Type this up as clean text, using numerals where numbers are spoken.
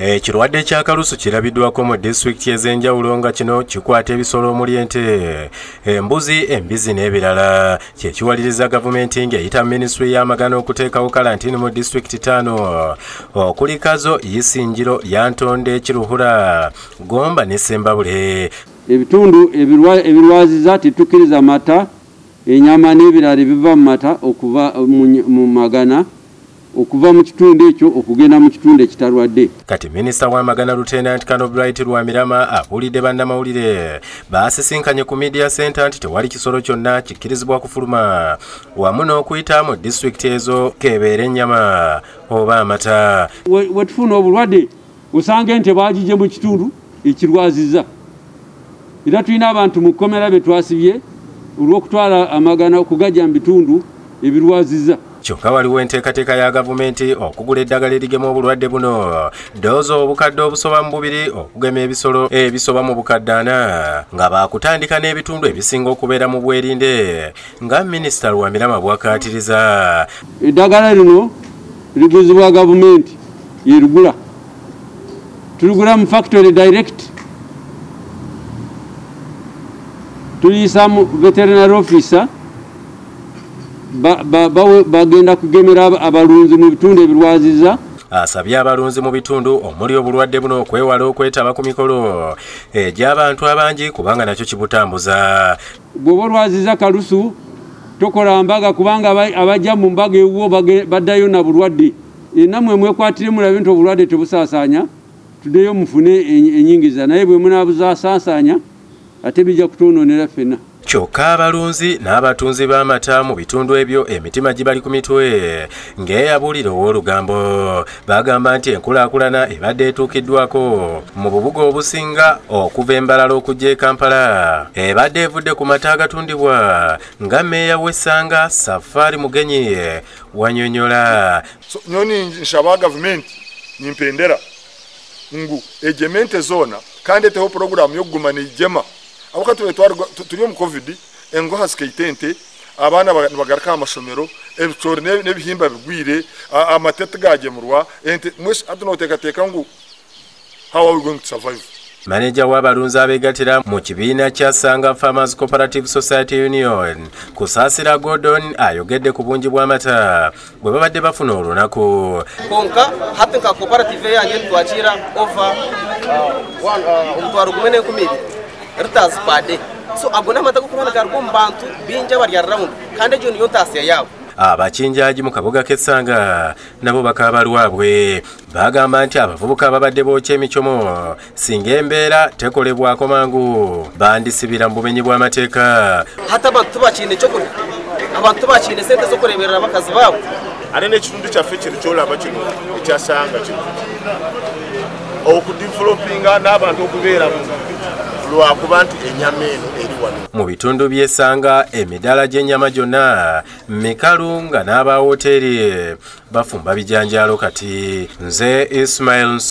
Ekirwadde kya Kalusu kirabiddwako mu disitulikiti ez'enjawulo nga kino kikwata ebisolo omuli ente, embuzi, embizi n'ebirala. Kye kiwaliriza gavumenti ng'eyita minisitule y'amagana okuteekawo kalantiini mu disitulikiti 5 okuli Kazo, Isingiro, Lyantonde, Kiruhura, Gomba ne Ssembabule. Ebitundu ebirwaziza tetukkiriza mata, enyama n'ebirala ebiva mu mata okuva mu magana okuva mu kitundu ekyo okugenda mu kitundu ekitalwadde. Kati minisita w'amagana Lieutenant Colonel Bright Lwamirama abuulidde bannamawulire baasisinkanye ku media center nti tewali kisolo kyonna kikkirizibwa kufuluma wamu n'okuyita mu disitulikiti ezo kebeera ennyama oba amata. Wetufuna obulwadde osanga ente baagije mu kitundu ekirwaziza. Era tulina abantu mu kkomera be twasibye olw'okutwala amagana okugajja mu bitundu ebirwaziza. Kyokka waliwo enteekateeka ya gavumenti okugula eddagala erigema obulwadde buno, ddoozi obukadde obusoba mu 2 okugema ebisolo ebisoba mu bukadde 4 nga baakutandika n'ebitundu ebisinga okubeera mu bwerinde nga minisita Lwamirama bw'akaatiriza. Eddagala lino liguzibwa gavumenti yerigula. Tuligula mu factory direct. Tuliyisa mu veterinary officer bagenda kugemera abalunzi mu bitundu ebirwaziza. Asabye abalunzi mu bitundu omuli obulwadde buno okwewala okwetaba ku mikolo egy'abantu abangi kubanga nakyo kibutambuza. Bw'oba olwaziza Kalusu tokola mbaga kubanga abajja mu mbaga ewuwo baddayo na bulwadde. Nammwe mwekwatire mulabe nti obulwadde tebusaasaanya tuddeyo mufune enyingiza, naye bwe munaabuzaasaasaanya ate bijja kutunoonera ffenna. Kyokka abalunzi n'abatunzi b'amata mu bitundu ebyo emitima gibali ku mitwe ng'eyabuulira ow'olugambo. Bagamba nti enkulaakulana ebadde etuukiddwako mu bubuga obusinga okuva Embalala okujja e Kampala ebadde evudde ku mata agatundibwa nga mmeeya w'Essanga Safari Mugenyi wannyonnyola. Nyoni nsaba gavumenti nimpendera ngu ejemente zona kandi eteho programu y'okuguma n'ijema abakati turi mu covid engo hasikeitente abana bagaraka amasomero ebitore n'ebihimba bigwire amatete gagemurwa ente mwese atunoteka ngu how are we going to survive. Manager w'abalunzi abeegattira mu kibiina kya Sanga Farmers Cooperative Society Union Kusaasira Gordon ayogedde ku bungi bw'amata bwe babadde bafuna olunaku. Konka hati nka cooperative yange twakira over 1,012 liters per day. So agona amata gukubana garko mbantu binja bari around kandi ejo niyo ntasiya yawo. Abakinjaaji mu kabuga k'Essanga nabo bakaba lwabwe bagamba nti abavubuka babadde bookya emicomo singa embeera tekolebwako mangu bandisibira mu bumenyi bw'amateeka. Hata abantu bakine ekyokulya abantu bakine sente z'okureberera abakazi baabo. Ate n'ekitundu kyaffe kiri kyolaba kino ekyasanga kino okudevelopinga n'abantu okubeera lwakuba nti ennyama eno eri wano. Mu bitundu by'Essanga emidaala gy'ennyama gyonna mikalu nga n'aba woteeri bafumba bijanjaalo kati. Nze Ismail